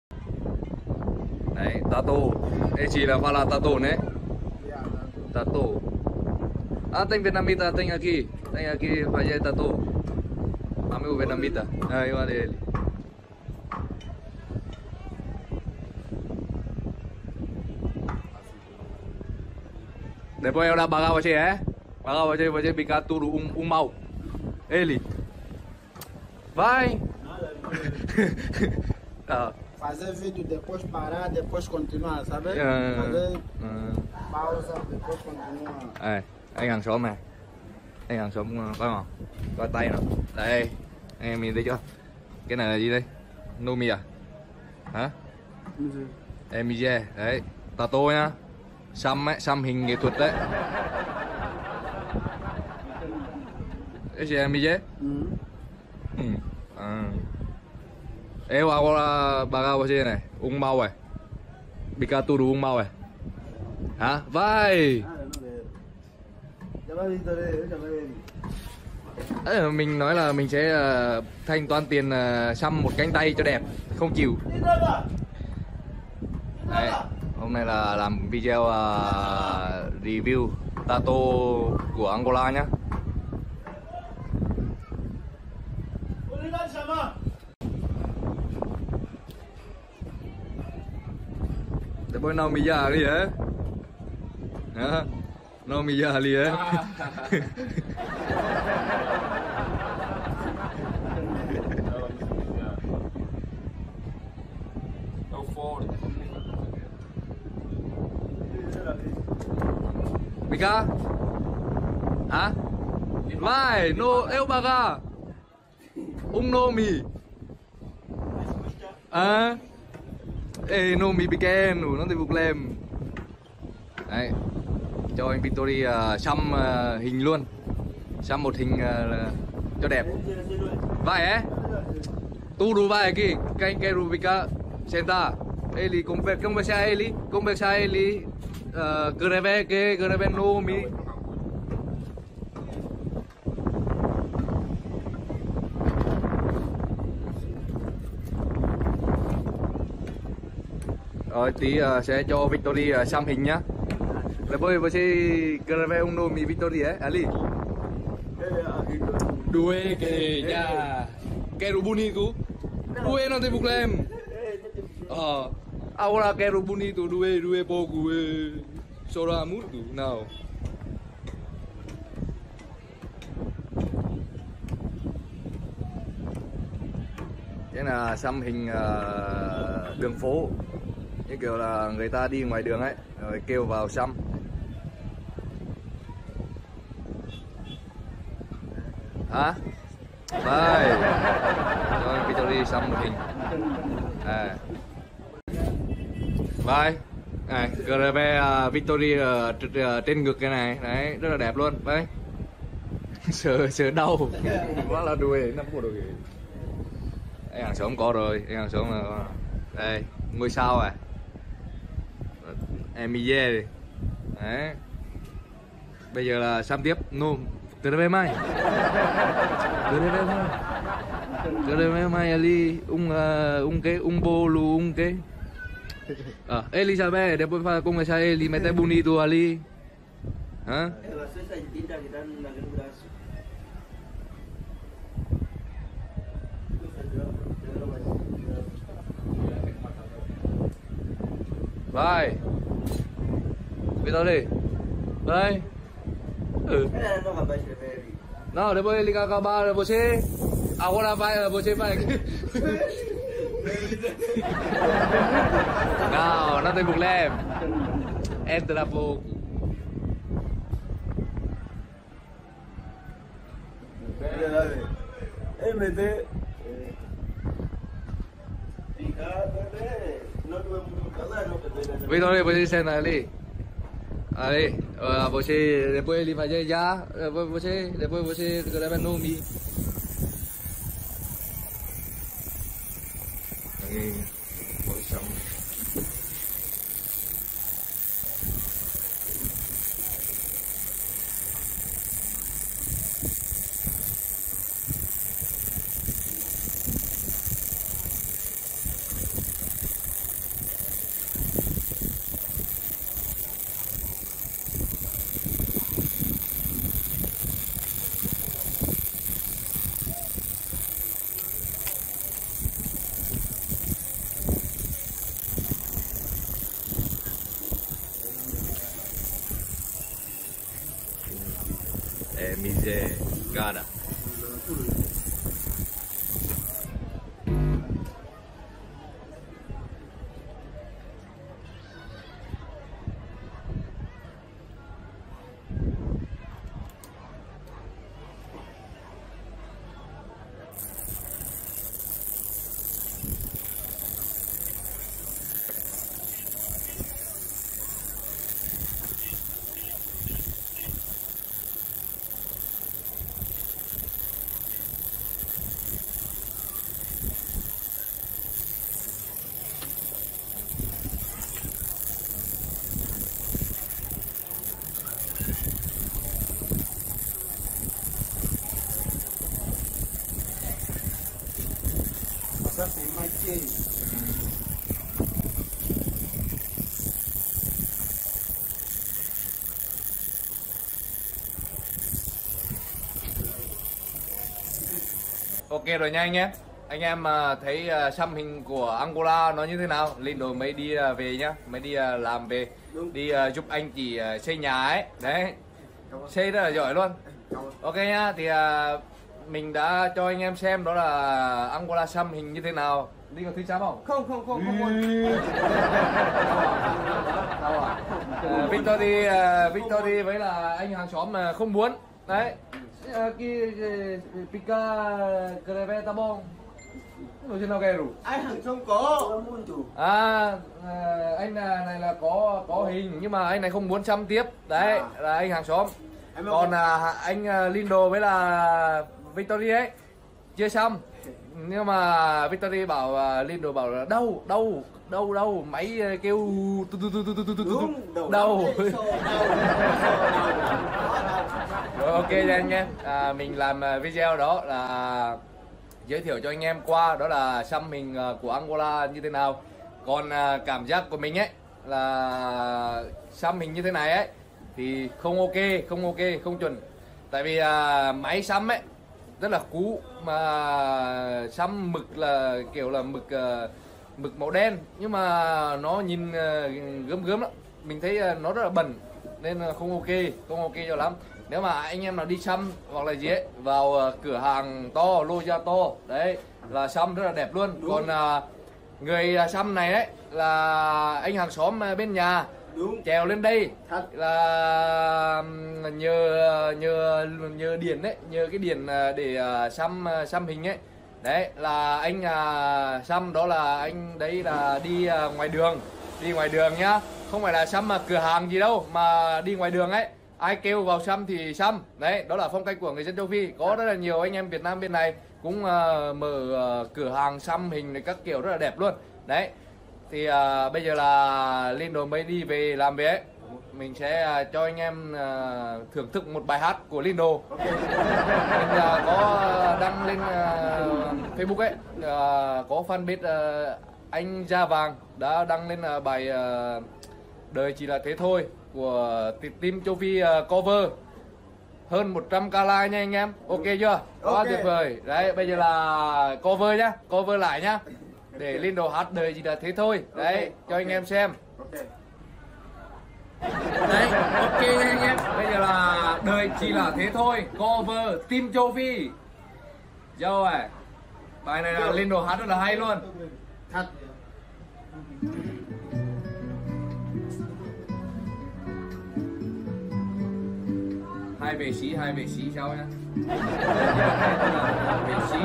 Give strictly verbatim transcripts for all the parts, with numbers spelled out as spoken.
Đấy, tato. Ê chỉ là pha là tato nè. Tato. Ah, tem vietnamita, tem aqui. Tem aqui fazer tato. Amigo vietnamita. Aí, olha ele. Depois eu dá pagar você, é? Pagar você, você ficar tudo um, um mal. Ele. Vai. Tá. Fazer vídeo, depois parar, depois continuar, sabe? À, Fazer à. pausa, depois continuar. À, anh hàng xóm này. Anh hàng xóm có không? Có tay nào. Đây. Anh em nhìn thấy chưa? Cái này là gì đây? Nomi à? Hả? Em đấy. Tato nhá. Xăm ấy, xăm hình nghệ thuật đấy. Cái gì em ừ. Ừ. À. Eu agora pagar você này, um mau này. Fica tudo um mau này. Hả? Vai. Đấy, mình nói là mình sẽ uh, thanh toán tiền uh, xăm một cánh tay cho đẹp, không chịu. Đấy, hôm nay là làm video uh, review tato của Angola nhá. Depois não me já ali, é? Hã? Não me já ali, é? Mika? Hả? Vai, no, eu pagar. Um nome. À? Ê, nome pequeno, não tem problema. Đấy, cho anh Victory uh, xăm uh, hình luôn. Xăm một hình uh, cho đẹp. Vai, é? Tudo vai aqui. Quem quer ficar sentar? Ele, conversar ele, conversar ele. Greve que, greve nome. Rồi tí uh, sẽ cho Victory uh, xăm hình nhá. Depois você greve um nome Victory, é? Ali. Due que já quero bonito. Due não tem problema. Ờ, agora quero bonito, due, due pouco. Só muito, não. Cái là xăm hình uh, đường phố. Như kiểu là người ta đi ngoài đường ấy, rồi kêu vào xăm. Hả? Đây. Rồi Victory xăm một hình. À. Vai. Này, giê vê uh, Victory uh, uh, trên ngực cái này, đấy, rất là đẹp luôn. Đấy. Sờ sờ đau. Quá là đuôi, năm của đuôi. Anh hàng xóm có rồi, anh hàng xóm là đây, ngôi sao à. Em dê đi. Đấy. Bây giờ là xăm tiếp. No, giê vê mai. giê vê mai. giê vê mai ali um uh, um que um bolo um que. Ah, Elizabeth, depois fala como essa ele mete bonito ali. Hã? Vai. Vitor đi. Đây. Ừ. Não, depois ele acabar você. Agora vai, você vai. Não, não tem problema. Entra pouco. M D. Vitor đi, você senta ali. Ali, uh, você depois ele vai já, depois você, depois você grava no mi. Aí, posição. miseria. Ok rồi nha anh em. Anh em mà thấy uh, xăm hình của Angola nó như thế nào? Linh đồ mới đi uh, về nhá, mới đi uh, làm về, đi uh, giúp anh chị uh, xây nhà ấy. Đấy, xây rất là giỏi luôn. Ok nhá, thì uh, mình đã cho anh em xem đó là Angola xăm hình như thế nào. Linh có thích xăm không? Không, không, không, không muốn. uh, Victory, uh, Victory với là anh hàng xóm mà không muốn. Đấy. Aqui pica creve tá bom. Você não quer? Ai hàng không có. À, anh này là có có hình nhưng mà anh này không muốn xăm tiếp. Đấy, là anh hàng xóm. Còn à, anh Lindo với là Victory ấy chưa xăm. Nhưng mà Victory bảo uh, Lindo bảo là đau, đau, đau, đau, máy kêu tu tu tu tu tu tu tu tu đau. Rồi ok nha anh em, à, mình làm video đó là giới thiệu cho anh em qua đó là xăm hình của Angola như thế nào. Còn à, cảm giác của mình ấy là xăm hình như thế này ấy thì không ok, không ok, không chuẩn. Tại vì à, máy xăm ấy rất là cũ, mà xăm mực là kiểu là mực uh, mực màu đen nhưng mà nó nhìn uh, gớm gớm lắm, mình thấy uh, nó rất là bẩn nên uh, không ok, không ok cho lắm. Nếu mà anh em nào đi xăm hoặc là gì ấy vào uh, cửa hàng to, loja to đấy là xăm rất là đẹp luôn. Đúng. Còn uh, người uh, xăm này đấy là anh hàng xóm uh, bên nhà. Đúng. Trèo lên đây thật là nhờ nhờ nhờ điền đấy, nhờ cái điền để xăm xăm hình ấy. Đấy là anh à, xăm đó là anh đấy là đi à, ngoài đường, đi ngoài đường nhá, không phải là xăm mà cửa hàng gì đâu mà đi ngoài đường ấy, ai kêu vào xăm thì xăm. Đấy, đó là phong cách của người dân châu Phi. Có rất là nhiều anh em Việt Nam bên này cũng à, mở à, cửa hàng xăm hình này các kiểu rất là đẹp luôn. Đấy. Thì à, bây giờ là Lindo mới đi về làm về ấy, mình sẽ à, cho anh em à, thưởng thức một bài hát của Lindo. Okay. Mình à, có đăng lên à, Facebook ấy, à, có fanpage à, anh Da Vàng đã đăng lên à, bài à, Đời Chỉ Là Thế Thôi của team châu Phi à, cover hơn một trăm k like nha anh em. Ok chưa? Quá okay. Tuyệt vời. Đấy, bây giờ là cover nhá, cover lại nhá, để Lindo hát Đời Chỉ Là Thế Thôi. Đấy, okay. Cho anh em xem. Okay. Đấy, ok nha anh em. Bây giờ là Đời Chỉ Là Thế Thôi cover team châu Phi. Rồi, bài này là Lindo hát rất là hay luôn. Thật. Hai vệ sĩ, hai vệ sĩ sao nhá. Vệ sĩ.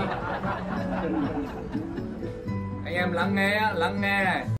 Anh em lắng nghe, lắng nghe này.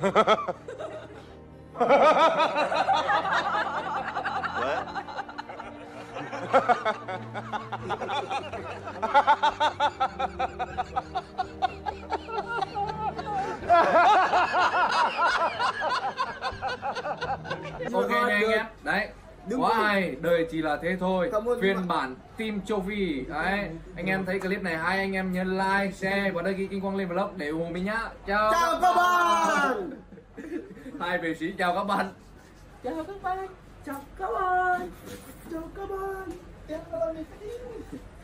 Ok nha anh em. Đấy. Quá hay, đời chỉ là thế thôi. Phiên bản Team Châu Phi. Đấy, anh em thấy clip này hay, anh em nhớ like, share và đăng ký kênh Quang Linh Vlog để ủng hộ mình nhá. Chào, chào các bạn. Hai vệ sĩ chào các bạn. Chào các bạn. Chào các bạn. Chào các bạn. Chào các bạn.